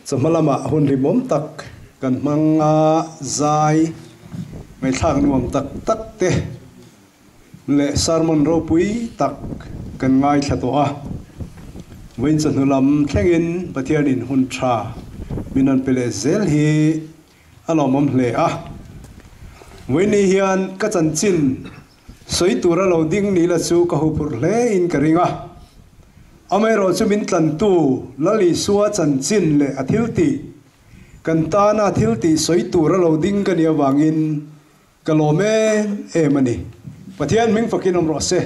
malama hun rimom tak kan manga zai mai thak nuam tak tak te le sarmon ro pui tak kan ngai thato a wen chan hulam thlengin pathian in hun tha minan pele zel hi alomom hle a wen ni hian ka chan chin soi tura lo ding ni la chu ka hu pur hle in karinga amai ro chu min tlan tu lali suwa chan chin le athil ti kan ta na thil ti soi tura lo ding kan ya wangin kalome e mani pathian ming fakin om ro se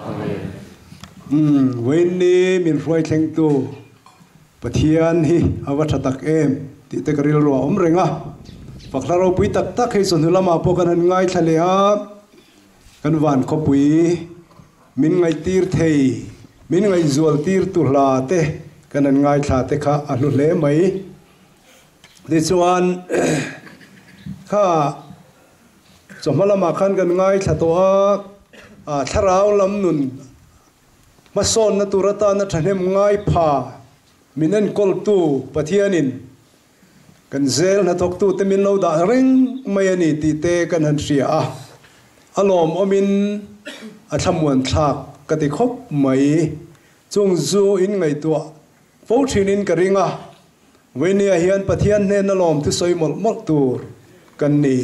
amen wen ni min roi thleng tu pathian hi awatha tak em ti te karil ro om renga pakla ro pui tak tak hei son lama po kan ngai thale a kan wan ko pui min ngai tir thei min ngai zual tir tu hla te kan ngai thla te kha alu le mai de chuan kha chomalama khan kan ngai thla to a tharau lam nun mason na turata na thanem ngai pha minen kol tu pathianin kan zel na tok tu te min lo da ring mai ani ti te kan han ria a alom omin a thamuan thak ka ti khop mai chung zu in ngai tua fo thin in ka ringa wenia hian pathian ne na lom tu soi mol mol tur kan ni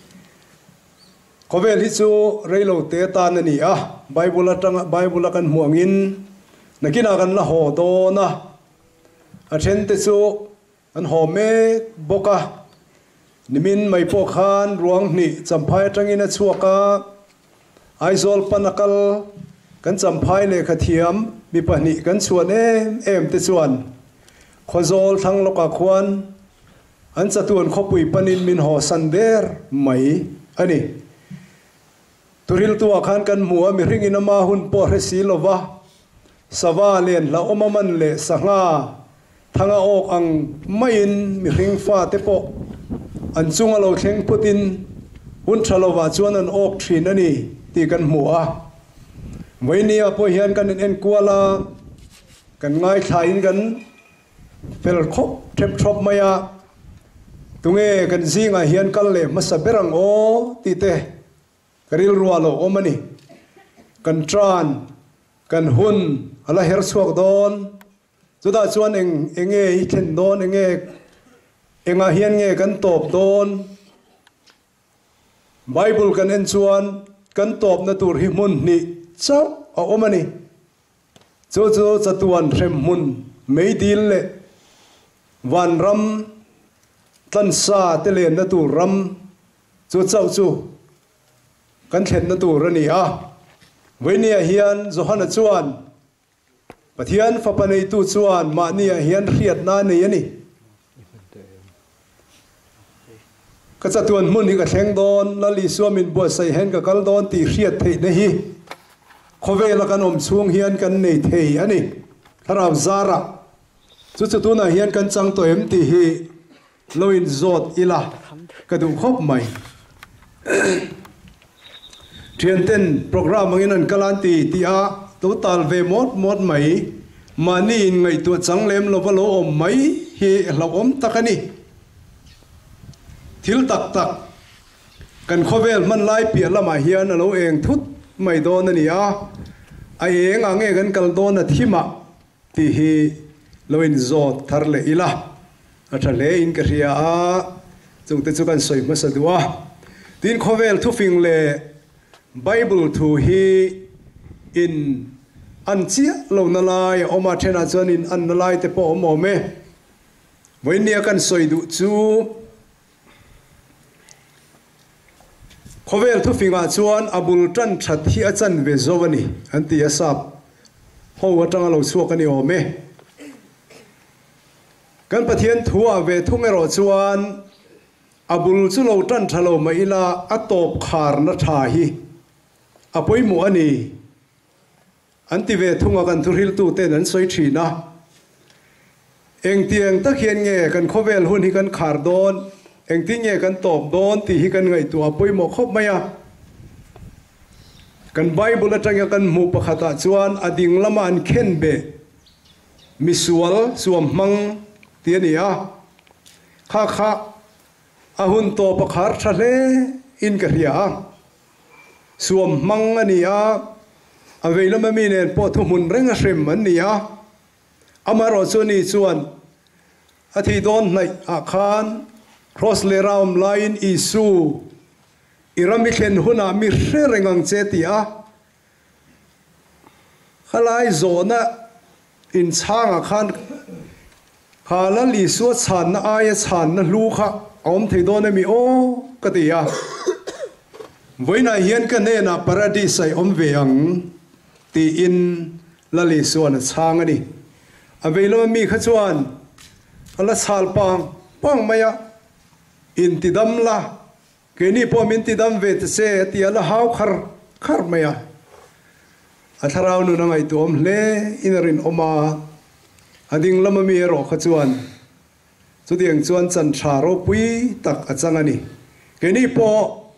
kovel hi chu reilo te ta na ni a bible kan muangin nakina kan la ho do na a then te chu an ho me boka nimin mai po khan ruang ni champhai tangin a chuaka aizol panakal kan champhai le khathiam mi pani kan chuan em te chuan khozol thang loka khwan an chatuan khopui panin min ho sander mai ani turil tu akhan kan muwa mi ringin ama hun po resi lova sawa len la omaman le sanga thanga ok ang main mi ring fa te po an chunga lo thleng putin hun thalova chuan an ok thin ani ti kan muwa moinia po hian kan en kuala kan ngai thain kan fel khop thep thop maya tunge kan zinga hian kal le masaberang o ti te karil rualo omani kan tran kan hun ala her suak don chuda chuan enge hi thlen don enga hian nge kan top don bible kan en chuan kan top na tur hi mun ni chau a omani chu chatuan rem mun meidil le van ram tan sa te len na tur ram chu chau chu kan thlen na tur ani a wenia hian johana chuan pathian fapanei tu chuan ma nia hian riat na nei ani ka chatuan mun hi ka thleng don lali suamin bo sai hen ka kal don ti riat thei na hi khovela kan om chung hian kan nei thei ani tharau zara chu tu na hian kan chang to em ti hi loin zot ila ka du khop mai thianten program angin an kalanti ti a total ve mod mai mani in ngai tu changlem lovalo om mai hi hlom takani thil tak tak kan khovel man lai pia lama hian alo eng thut mai don ani a eng ange kan kal don a thima ti hi loin zot tharle ila athale in ka ria a chungte chu kan soi masadua tin khovel thu fing le bible thu hi in an chia lo na lai oma thena chuan in an na lai te po mo me moinia kan soi du chu khovel thu finga chuan abul tan that hi achan ve zowani anti asap ho watanga lo chuak ani o me kan pathian thua ve thungero chuan abul chu lo tan thalo maila atop khar na tha hi apoi mu ani anti ve thunga kan thuril tu ten an soi thina eng tiang ta khian nge kan khovel hun hi kan khar don eng ti nge kan top don ti hi kan ngai tu apoi mo khop maya kan bible atanga kan mu pakhata chuan ading lama an khen be misual suam mang tiania kha ahun to pakhar thale in ka ria suam mang ania aveila mami nen po thumun renga shrem ania amaro choni chuan athi don nai akhan cross le raum line isu irami khen huna mi rengang chetia khalai zona in changa khan khala li su chan na aya chan na lu kha om thei don mi o katia voina hian ka ne na paradise ai om veang ti in la li su na chang ani aveilo mi kha chuan ala chal pang maya in tidam la keni po min tidam ve te se ti ala hau khar maya atharau nu nangai tom le inarin oma ading lama mi ro kha chuan chu diang chuan chan tharo pui tak achangani keni po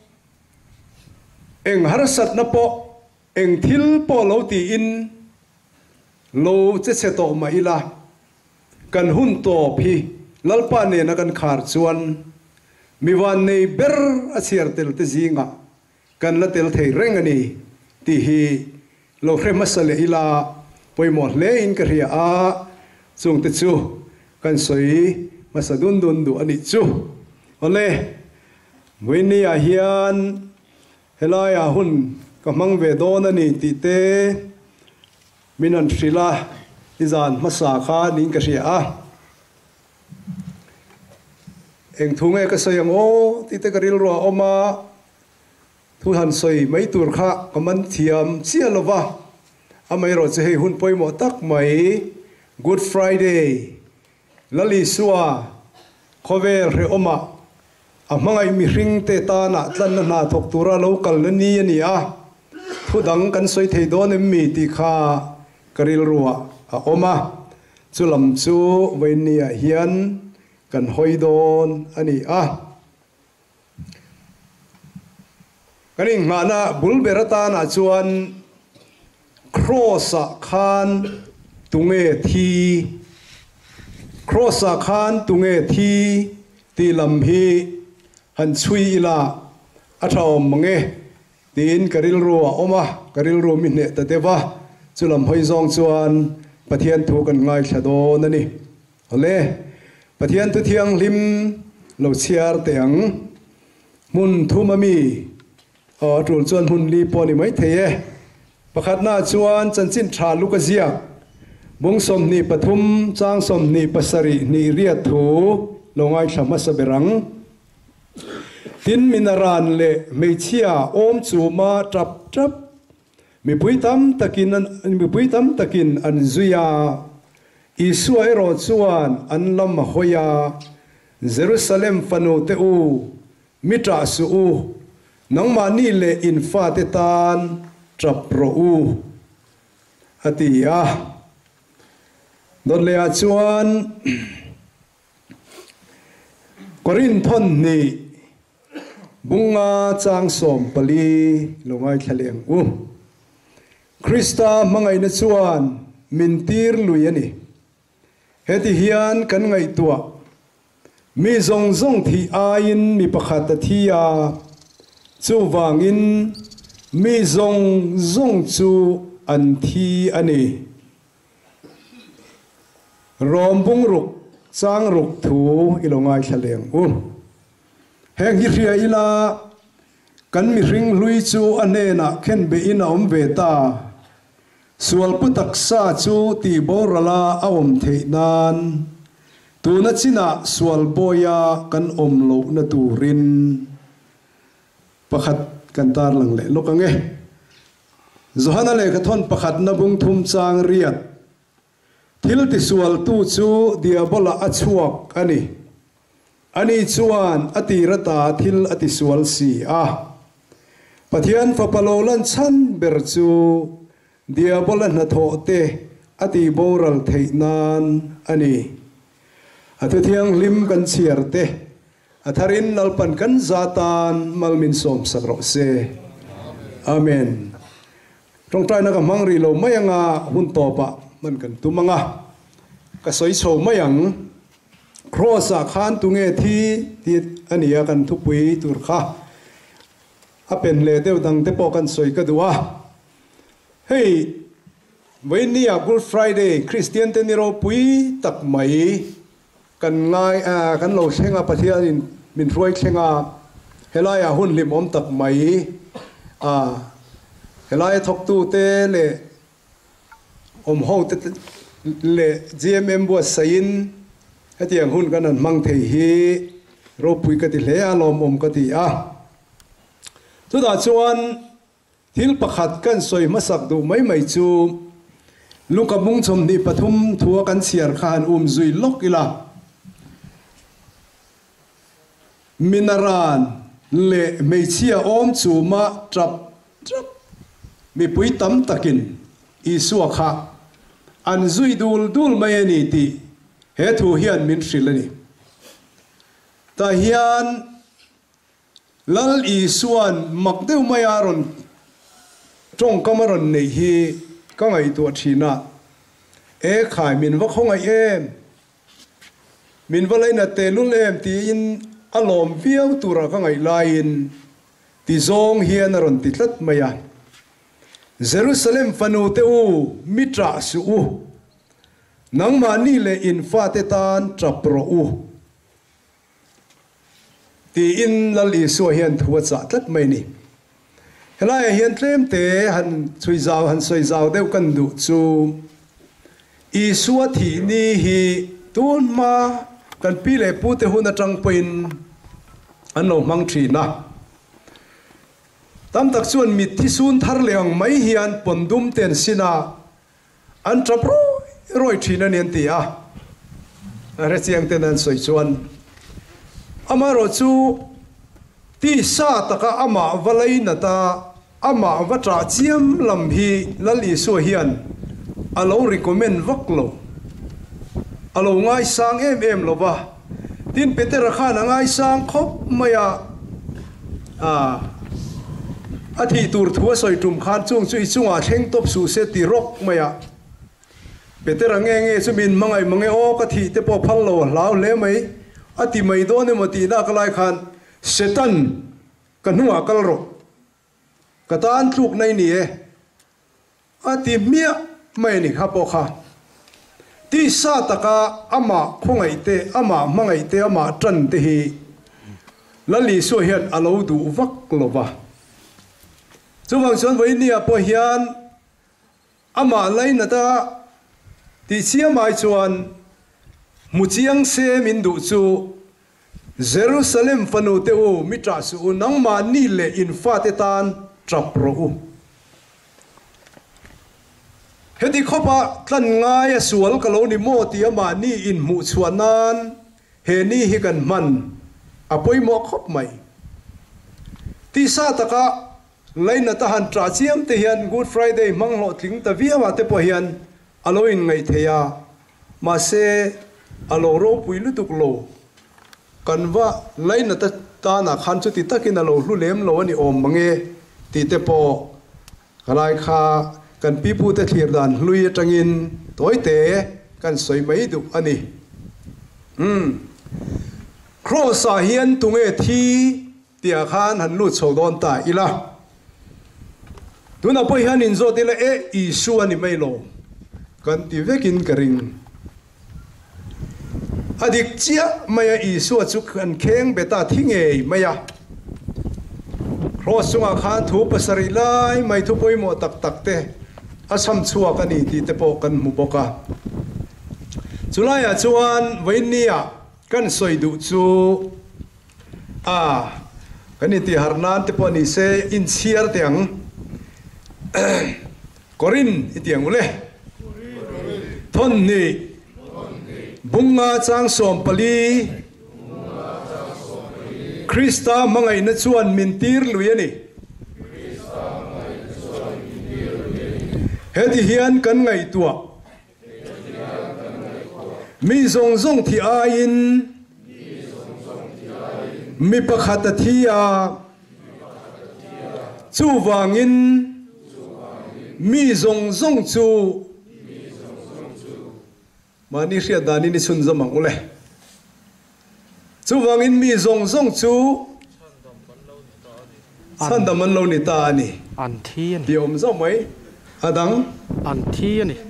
eng harsat na po eng thil po lo ti in lo che to ma ila kan hun to phi lalpa ne na kan khar chuan mi wan nei ber a chiar tel te zinga kan la tel thei reng ani ti hi lo masale ila poimo le in ka ria a chung te chu kan soi masadun dun du ani chu ole moini a hian helaya hun ka mang ve don ani ti te minan thrila izan masa kha ning ka ria a eng thunge ka sayang o ti te karil ro oma thu han soi mai tur kha kaman thiam chialova amai ro che hun poimo tak mai good friday lali suwa khovel re oma amangai mi hring te ta na tlan na thok tura local na ni ani a thu dang kan soi thei don mi ti kha karil ruwa a oma chulam chu weinia hian kan hoidon ani a kaning ngana bulberata na chuan cross khan tunge thi cross khan tunge thi ti lam hi han chui ila athom mange tin karil ro oma karil ro mi ne ta dewa chulam hoi zong chuan pathian thu kan ngai thadon ani ole pathian tu thiang lim lo chiar teang mun thumami tul chuan hun li poni mai theye pakhat na chuan chanchin tha luka zia bung som ni pathum chang som ni pasari ni ria thu longai thama saberang tin minaran le meichia om chuma trap mi puitam takin an zuya Isua ero chuan an lam hoya Jerusalem fanu te u mitra su u nang mani le infa te tan trap ro u atia don le chuan korin thon ni bunga chang som pali longai thaleng u Krista mangai na chuan mintir luyani heti hian kan ngai tua mi zong thi ain mi pakhat thia chu wangin mi zong chu an thi ani rom bung ruk chang ruk thu ilongai thaleng heng hi ria ila kan mi ring lui chu anena khen be in om ve ta sual putak sa chu ti borala awom theinan tu na china sual boya kan om lo na turin pakhat kan tar lang le lokange zohana le ka thon pakhat na bung thum chang riat thil ti sual tu chu diabola achuak ani chuan atirata thil ati sual si a pathian fa palolan chan ber chu diabola na thote ati boral theinan ani atu thiang lim kan chiarte atharin nalpan kan zatan malmin som sakro se amen trong trai na ka mangri lo mayanga hun to pa man kan tumanga ka soi cho mayang cross a khan tu nge thi ti ania kan thu pui tur kha a pen le deuh dang te po kan soi ka duwa hey when ni a Good Friday Christian te ni ro pui tak mai kan ngai a kan lo thenga pathian in min roi thenga helai a hun lim om tak mai a helai thok tu te le om ho te le GMM bo sain hetiang hun kan an mang thei hi ro pui ka ti le a lom om ka ti a chu da chuan thil pakhat kan soi masak du mai mai chu luka mung chom ni pathum thua kan siar khan zui lok ila minaran le meichia om chu ma trap mi pui tam takin isua kha an zui dul mai ani ti he thu hian min hrilani ta hian lal isuan makdeu mai aron trong kamaron nei hi ka ngai tu thina e khai min wa khongai em min walai na te lul em ti in alom viau tura ka ngai lain ti zong hian aron ti tlat maya Jerusalem fanu te u mitra su u nang ma ni le in fa te tan trapro u ti in lali su hian thuwa cha tlat mai ni helai hian tlem te han chui zaw han soi zaw deu kan du chu I suwa thi ni hi tun ma kan pi le pu te hun atang poin an lo mang thi na tam tak chuan mit thi sun thar leang mai hian pondum ten sina an trapro roi thina nen ti a re chiang ten an soi chuan amaro chu ti sa taka ama valai na ta ama vatra chiam lam hi lali so hian alo recommend vaklo alo ngai sang em lo ba tin peter khan ngai sang khop maya a thi tur thua soi tum khan chung chui chunga theng top su se ti rok maya peter nge chu min mangai o ka thi te po phal lo law le mai ati mai do ne mati na kalai khan setan kanua kalro katan tluk nai ni e ati mia mai ni khapo kha ti sa taka ama khongai te ama mangai te ama tran te hi lali so hian alo du vak lova chuwang chon voi ni a po hian ama laina ta ti chiamai chuan muchiang se min du chu Jerusalem fanu te u mitra su nang ma ni le in fa te tan trapro u hedi khopa tlan ngai sual kalo ni mo ti ama ni in mu chuanan he ni hi kan man apoi mo khop mai ti sa taka laina ta han tra chiam te hian Good Friday manglo thling ta viawa te po hian aloin ngai theya ma se alo ro puilu tuk lo kanwa laina ta na khan chu ti takin alo hlu lem lo ani om mange ti te po kalai kha kan pipu te thlir dan hlui atangin toite kan soi mai du ani cross a hian tunge thi tia khan han lu chodon ta ila tuna po hian in zo te la e isu ani mai lo kan ti vekin karing adik chia maya isu chu kan kheng beta thinge maya cross sunga khan thu pasari lai mai thu poi mo tak tak te asam chua kan ni ti te po kan mu boka chulaya chuan voinia kan soi du chu kan ni ti harnan te po ni se in chiar tiang korin itiang ule thon ni bunga chang som pali Krista mangai na chuan mintir luiani hedi hian kan ngai tua mi zong zong thi ain mi pakhat thia chu wangin mi zong zong chu mani ria dani ni sun zamang ule chú vang in mi zong zong chú san đam man lâu ni ta ni an thi ani thì om zo mấy adang an thi ani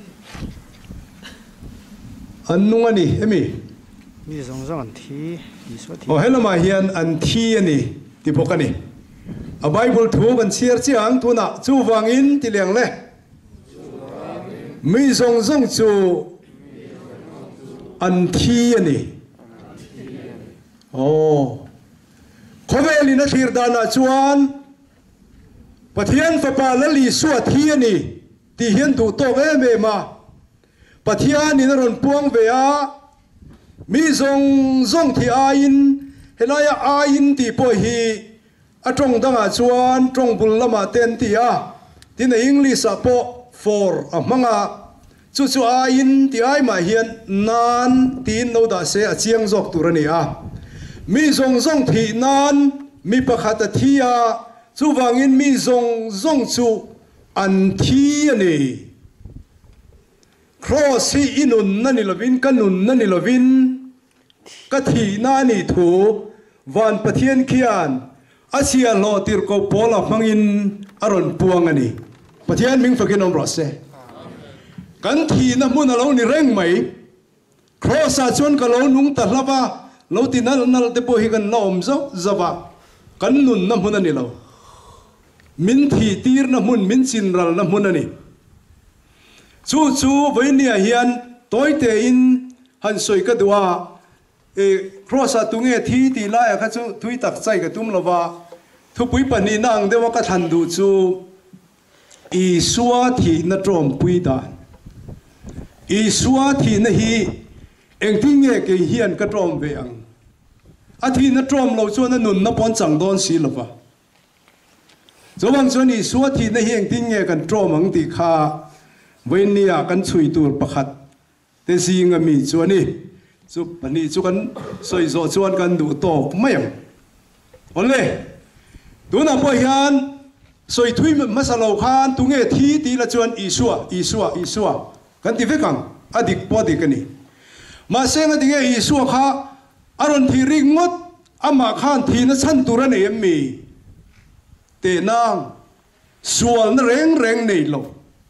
an nung ani emi mi zong an thi iso thi hello ma hian an thi ani ti pokani a bible thu ban share chiang tu na chu wangin ti leng le mi zong zong chu an thi ani khove li na thir dana chuan pathian fa pa la li suat thi ani ti hian tu to ve ma pathian ni ron puang ve a mi zong zong thi a in helaya a in ti po hi atong danga chuan tong bul lama ten ti a tin english a po for a manga chu chu a in ti ai ma hian nan tin no da se a chiang jok turani a mi zong zong thi nan mi pakhat a thi a chu wangin mi zong zong chu an thi ani cross hi inun nani lovin kanun nani lovin ka thi na ni thu van pathian khian asia lo tir ko pola mangin aron puang ani pathian ming fakin om rose kan thi na mun alo ni reng mai cross a chon ka lo nung ta hlava lo ti nal te po hi kan nom zo zawa kan nun na mun ani lo min thi tir na mun min chin ral na mun ani chu với nia hiền tối te in han soi ka dua cross a tu nge thi ti la ya kha chu thui tak chai ka tum lova thu pui pani nang de wa ka than du chu i suwa thi na trom pui da i suwa thi na hi eng ti nge ke hian ka trom ve ang a thi na trom lo chu na nun na pon chang don si lova zawang chuan i suwa thi na hi eng ti nge kan trom ang ti kha với nia kan chui tur pakhat te zinga mi chuani chu pani chu kan soi zo chuan kan du to mayam ole tuna po hian soi thui masalo khan tu nge thi ti la chuan isua kan ti vekang adik po di kani ma senga dinge isua kha aron thi ringot ama khan thi na chan turan mi te nang sual na reng nei lo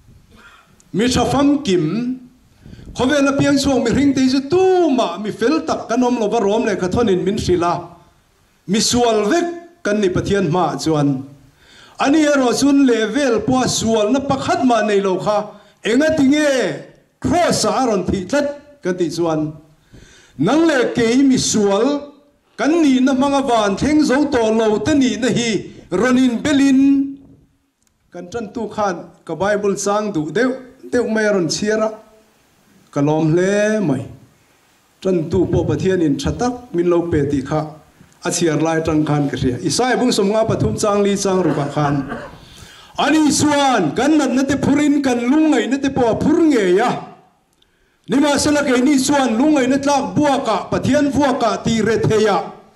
mi chafam kim khove la piang suang mi ring te ju tu ma mi fel tak kanom lo varom le khathonin min sila mi sual vek kan ni pathian ma chuan ani ero chun level po sual na pakhat ma nei lo kha enga tinge cross aron thi tlat kan ti chuan nang le ke mi sual kan ni na manga van theng zo to lo te ni na hi ronin belin kan chan tu khan ka bible sang du deu mai ron chiara kalom hle mai chan tu po pathian in thatak min lo pe ti kha a chiar lai tang khan ka ria isai bung som nga pathum chang li chang ru ka khan ani suan kan nat na te phurin kan lungai na te po phur nge ya nima sala ke ni suan lungai na tlak bua ka pathian bua ka ti re theya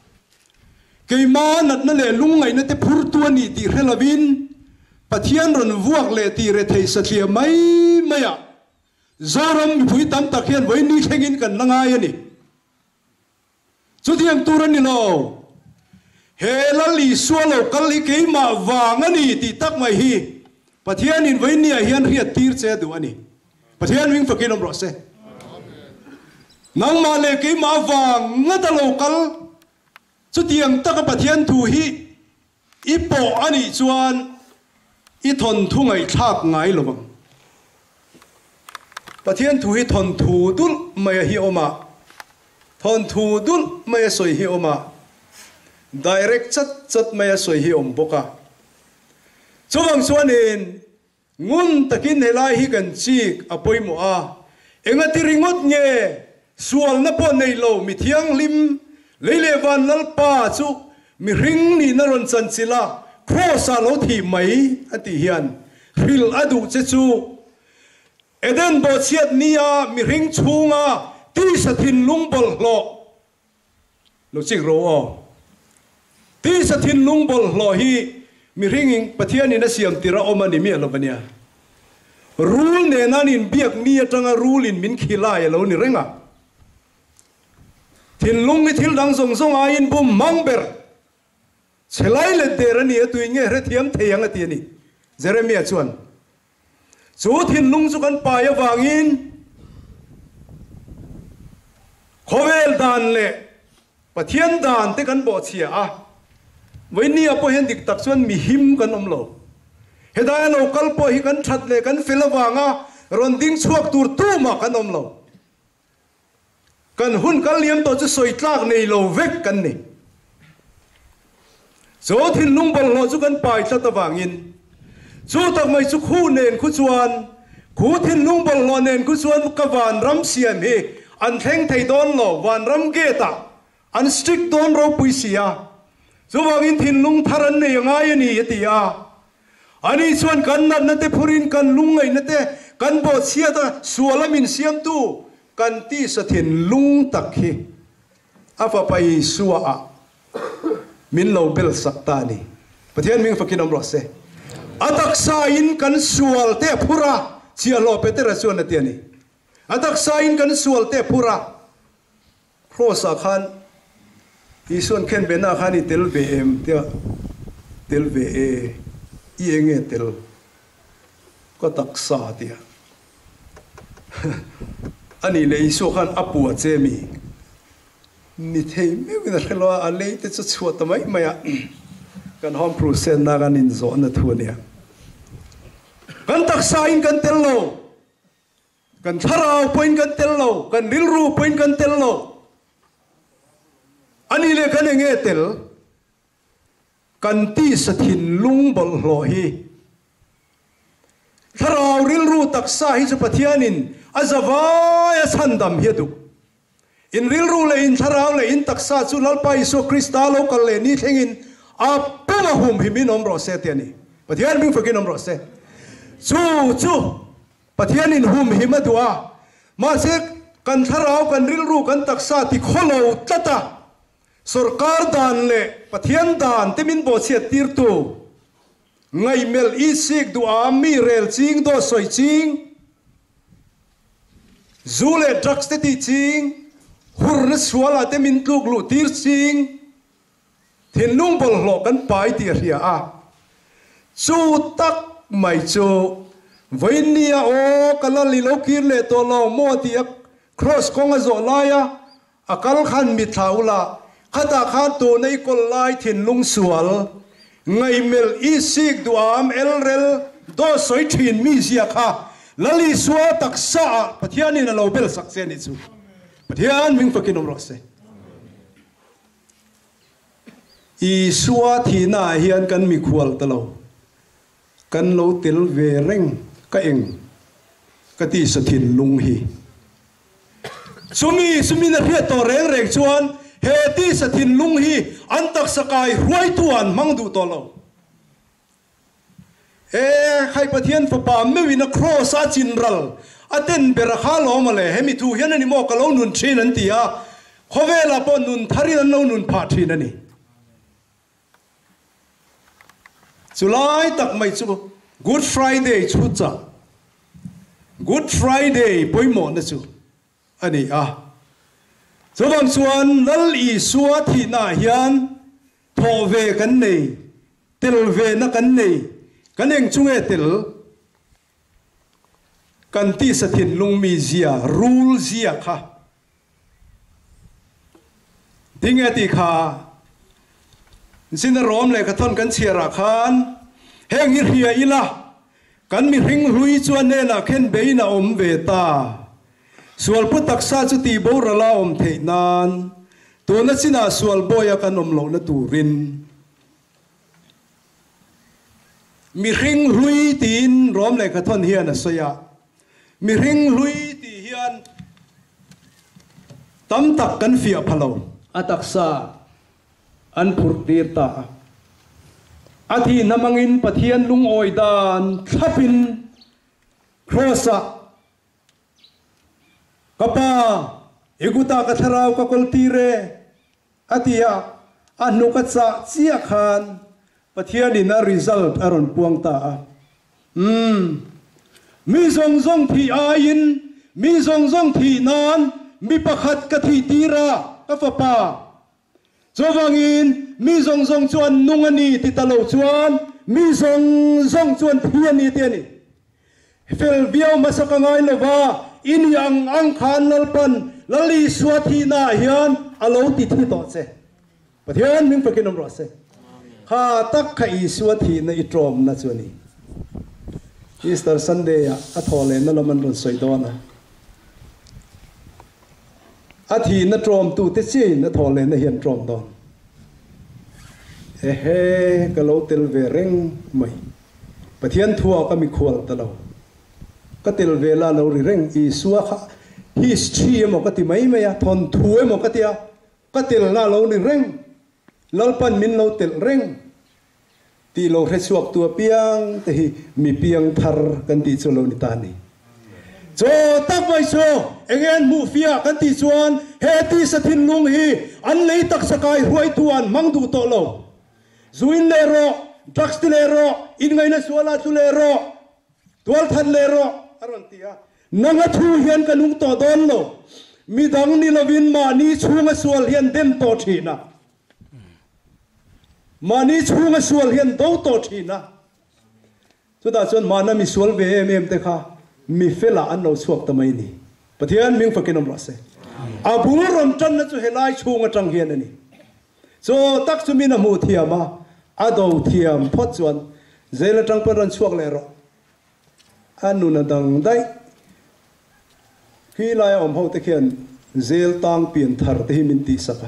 ke ma nat na le lungai na te phur tu ni ti relavin pathian ron vuak le ti re thei sathlia mai maya zoram phui tam takhian voi ni thengin kan langai ani chu thiang turan ni lo he la li sualo kal li ke ma wangani ti tak mai hi pathian in voi ni a hian riat tir che du ani pathian wing fakin om ro se nang ma le ke ma wang ngata lo kal chu tiang tak pathian thu hi ipo ani chuan i thon thu ngai thak ngai lovang pathian thu hi thon thu dul mai hi oma thon thu dul mai soi hi oma direct chat mai soi hi om boka chuwang chuanin ngun takin helai hi kan chik apoi mo a enga tiringot nge sual na po nei lo mi thiang lim leile van lal pa chu mi ring ni na ron chan chila cross a lo thi mai ati hian ril adu che chu eden bo chiat nia mi ring chunga ti sathin lungbol lo chik ro o ti sathin lungbol lo hi mi ringing pathian in a siam tira omani mi lo bania rule ne nanin biak mi atanga rule in min khilai lo ni renga thin lung ni thil dang zong zong a in bum mang ber chelai le der ani atui nge re thiam theyang ati ni Jeremiah chuan chu thin lung chu kan pa ya wangin khovel dan le pathian dan te kan bo chia a voini apo hen dik tak chuan mi him kan om lo hedai lo kal po hi kan that le kan filawanga ron ding chuak tur tu ma kan om lo kan hun kal liam to chu soi tlak nei lo vek kan ni zo thin lung bol lo chu kan pai tla ta wangin chu tak mai chu khu nen khu chuan khu thin lung bol lo nen khu chuan ka van ram siam hi an thleng thei don lo van ram ge ta an strict don ro pui sia chu wangin thin lung tharan nei ngai ani atia ani chuan kan na te phurin kan lung ngai na te kan bo sia ta sualamin siam tu kan ti sa thin lung tak hi afa pai suwa a min lo bel sakta ni pathian ming fakin om ro se atak sa in kan sual te phura chia lo pe te ra chuan na ti ani atak sa in kan sual te phura cross a khan ison khen bena khani tel ve em tel ve e i enge tel ko tak sa tia ani le iso khan apua chemi ni thei me wina khelo a le te chu chua tamai maya kan hom process na gan in zo na thu nia kan tak sa in kan tel lo kan tharau point kan tel lo kan rilru point kan tel lo ani le kan enge tel kan ti sa thin lung bol hlo hi tharau rilru tak sa hi chu pathianin azawai asandam hi du in rilru le in tharau le in tak sa chu lalpa iso krista lo kal le ni thengin apama hum hi min om ro se te ni pathian min fakin om ro se chu pathianin hum hi madua ma se kan tharau kan rilru kan tak sa ti kholo tata sarkar dan le pathian dan te min bo che tir tu ngai mel i sik du ami rel ching do soi ching zule drugs te ti ching hur na swala te min tluk lu tir ching thin lung bol hlo kan pai ti ria a chu tak mai chu voinia o kala li lo kir le to lo mo ti cross konga zo laya akal khan mi thaula khata kha to nei kol lai thin lung sual ngai mel i sik duam elrel do soi thin mi zia kha lali suwa tak sa pathian in lo bel sak se ni chu pathian ming fakin om ro se i suwa thi na hian kan mi khual ta lo kan lo tel ve reng ka eng ka ti sa thin lung hi sumi na ria to reng reng chuan he ti sa thin lung hi an tak sakai ruai tuan mang du to lo khai pathian fa pa me wina cross a chinral aten bera kha lo male hemi thu hian ani mo ka lo nun thin an tia khowela po nun thari an lo nun pha thin ani July tak mai chu Good Friday chu cha Good Friday poimo na chu ani a Sobang chuan lal i suwa thi na hian tho ve kan nei tel ve na kan nei kan eng chunge tel kan ti sa thin lung mi zia rule zia kha dinga ti kha sin rom le ka thon kan chira khan heng hi ria ila kan mi ring hlui chuan ne na khen beina om ve ta sual pu taksa chu ti bo rala om thei nan to na sina sual boya kan om lo na turin mi ring hlui tin rom le ka thon hian a soya mi ring hlui ti hian tam tak kan fia phalo ataksa an phur tir ta athi namangin pathian lung oi dan thapin crossa kapa iguta ka tharau ka koltire atia anu ka cha chia khan pathian in a result aron puang ta mi zong zong thi ain mi zong zong thi nan mi pakhat ka thi tira ka fa pa chawangin mi zong zong chuan nung ani ti talo chuan mi zong zong chuan thian ni te ni fel biao masaka ngai lova in yang ang khan lalpan lali suathi na hian alo ti thi to che pathian ming pakinom ro se ha tak khai suathi na itrom na chuani Easter Sunday a thole na laman ron soidona a thi na trom tu te chi na thole na hian trom don he kalo tel ve reng mai pathian thua ka mi khwal ta lo ka tel ve la lo ri reng I suwa kha history mo ka ti mai mai a thon thu mo ka tia ka tel na lo ri reng lalpan min lo tel reng ti lo re suak tua piang te hi mi piang thar kan ti chu lo ni ta ni cho tak vai so engen mu fia kan ti chuan he ti sathin lung hi an lei tak sakai huai tuan mangdu to lo zuin le ro drugs le ro in ngai na suala chu le ro tual than le ro aron tia nanga thu hian kanung to don lo mi dang ni lovin ma ni chunga sual hian dem to thina mani chunga sual hian do to thina chuda chon mana mi sual ve em te kha mi fela an no suak tamai ni pathian ming fakinom rase abur rom tan na chu helai chunga tang hian ani so tak chu min mu thiama ado thiam phot chuan zela tang paran suak le ro anu na dang dai khi lai om ho te khian zel tang pian thar te min ti saka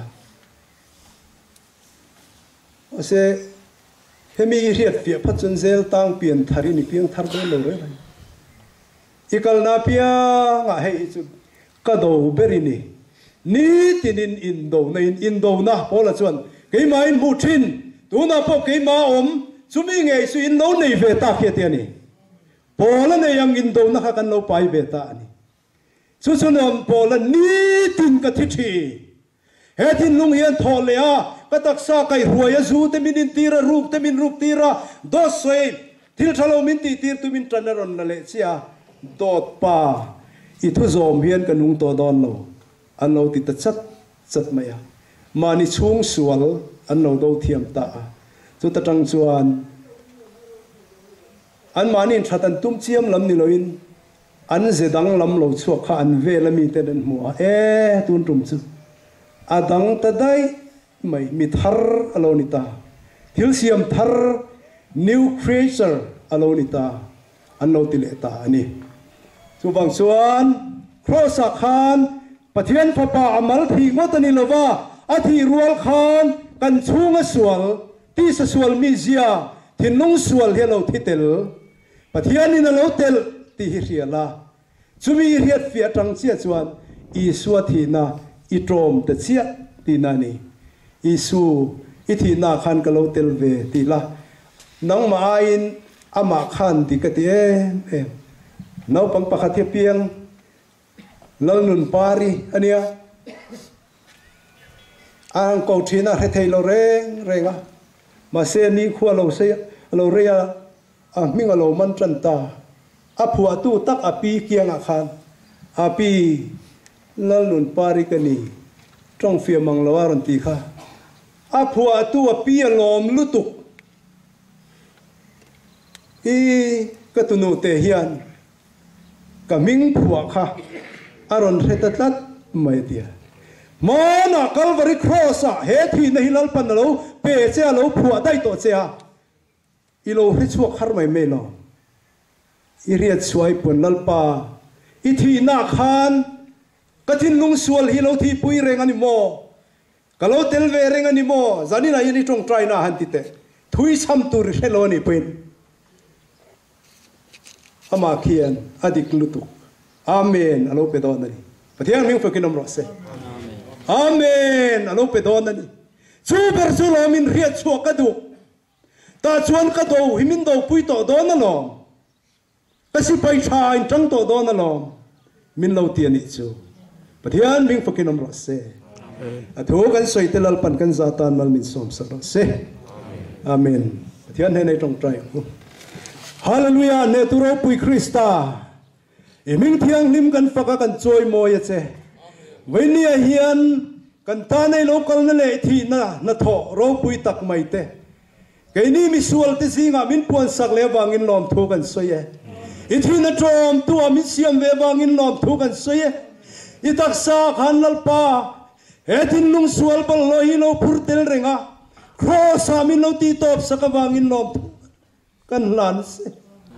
ase hemi riat pia phachun zel tang pian thari ni piang thar do lo re ikal na pia nga hei chu ka do beri ni tinin indo na pola chuan ke mai mu thin tu na pop ke ma om chumi nge su in lo nei ve ta khe te ni pola ne yang indo na kha kan lo pai ve ta ani chu chunom pola ni tin ka thi thi he tin lung hian thole a ka taksa kai huaya zu te min tira rup te min rup tira do soi thil thalo min ti tir tu min tranaron na le chia dot pa I thu zom hian kanung to don lo an lo ti ta chat maya mani chung sual an lo do thiam ta chu ta tang chuan an mani thatan tum chiam lam ni loin an zedang lam lo chuak kha an ve lami te den mu tun tum chu adang ta dai mai mi thar alonita thil siam thar new creature alonita anlo tileta ani chubang chuan cross khan pathian papa amal thi ngotani lova athi rual khan kan chunga sual ti sa sual mi zia thinung sual helo thitel pathian in lo tel ti hiala chumi riat fia tang chia chuan I suathi na I trom te chia ti nani Isu ithi na khan kalo tel ve ti la nang ma in ama khan ti ka ti em nau pang pakhat piang lal nun pari ania ang ko thina he thei lo renga ma se ni khua lo se lo rea a minga lo man tran ta a phua tu tak api kianga khan api lal nun pari ka ni trong fia mang lo aron ti kha a phua tu a pi lom lutuk I ka tunu te hian ka ming phua kha aron retatlat mai tia mana Calvary cross a he thi na hilal pan lo pe che lo phua dai to che a I lo he chuak har mai me lo I riat suai pun lalpa I thi na khan ka thin lung sual hi lo thi pui reng ani mo kalau tel ve reng ani mo zani na ini tong try na han ti te thui sam tur helo ni pin ama khian adik lutu amen alo pe don ni pathian ming fakinom ro se amen alo pe don ni chu ber chu lo min riat chu ka du ta chuan ka do himin do pui to don na lo ka si pai tha in tang to don na lo min lo ti ani chu pathian ming fakinom ro se atho kan soi telal pan kan zatan mal min som sa ro se amen pathian he nei tong trai hallelujah ne turo pui Krista Hmingthiang lim kan faka kan choi mo ya che Venia hian kan ta nei local na le thi na tho ro pui tak mai te cái ni mi sual te singa min puan sak le wangin lom thu kan soye I thi na trom tu mi siam ve wangin lom thu kan soye I tak sa khan lal pa he thin lung sual bal lo hi lo phurtel renga cross amin lo ti top sa ka wangin lom thu kan lan se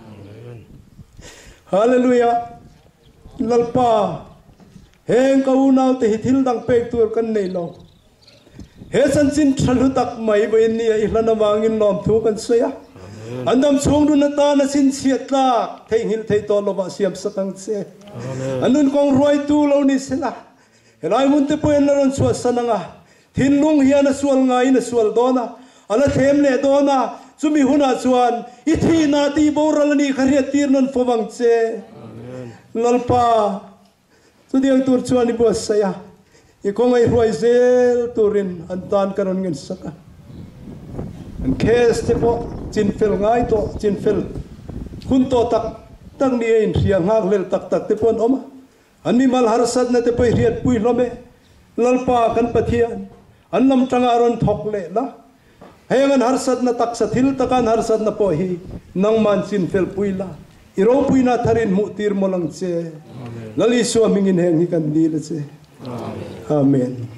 hallelujah lal pa heng ka unau te hithil dang pek tur kan nei lo he san sin thalu tak mai bo in ni ilana wangin lom thu kan soya andam chung du na ta na sin siat la thei hil thei to lo ba siam sakang se anun kong roi tu lo ni sela helai mun te poen na ron suwa sananga thin lung hian na sual ngai na sual dona ala them le dona chumi huna chuan I thi na ti boral ni khariat tir non fowang che lalpa tu diang tur chuan I bo saya I kong ai roi zel turin an tan karon ngin saka an kes te po chin fel ngai to chin fel kun to tak ni in ria ngak lel tak te pon oma an mi mal harsat na te poi riat pui lome lalpa kan pathian an lam tanga ron thok le la hayangan harsat na tak sathil takan harsat na po hi nang man chin fel pui la iro pui na tharin mu tir mo lang che lali so mingin heng hi kan di le che amen